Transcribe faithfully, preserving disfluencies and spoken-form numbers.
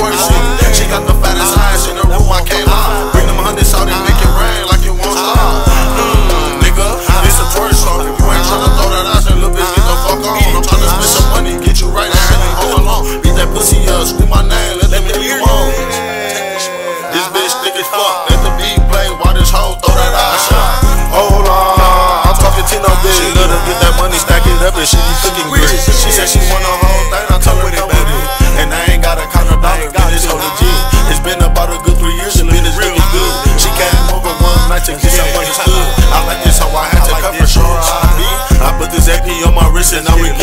one C. She got the fattest eyes in the room, I can't lie. Bring them hundreds out and make it rain like you won't stop. Mm, nigga, this a tourist song. If you ain't tryna throw that ass, then little bitch, get the fuck on. I'm tryna spend some money, get you right there and hold along. Beat that pussy up, scream my name, let them hear you on. This bitch thick as fuck, let the beat play while this hoe throw that ass up. Hold on, I'm talking Tino bitch. She love to get that money, stack it up and she be cooking good. She said she want the whole thing, I told her come with it. And I ain't gotta count a dollar, got this whole legit. It's been about a good three years and business looking good. She came over one night to get some understood. I like this how I had to cut for sure. I put this A P on my wrist and now we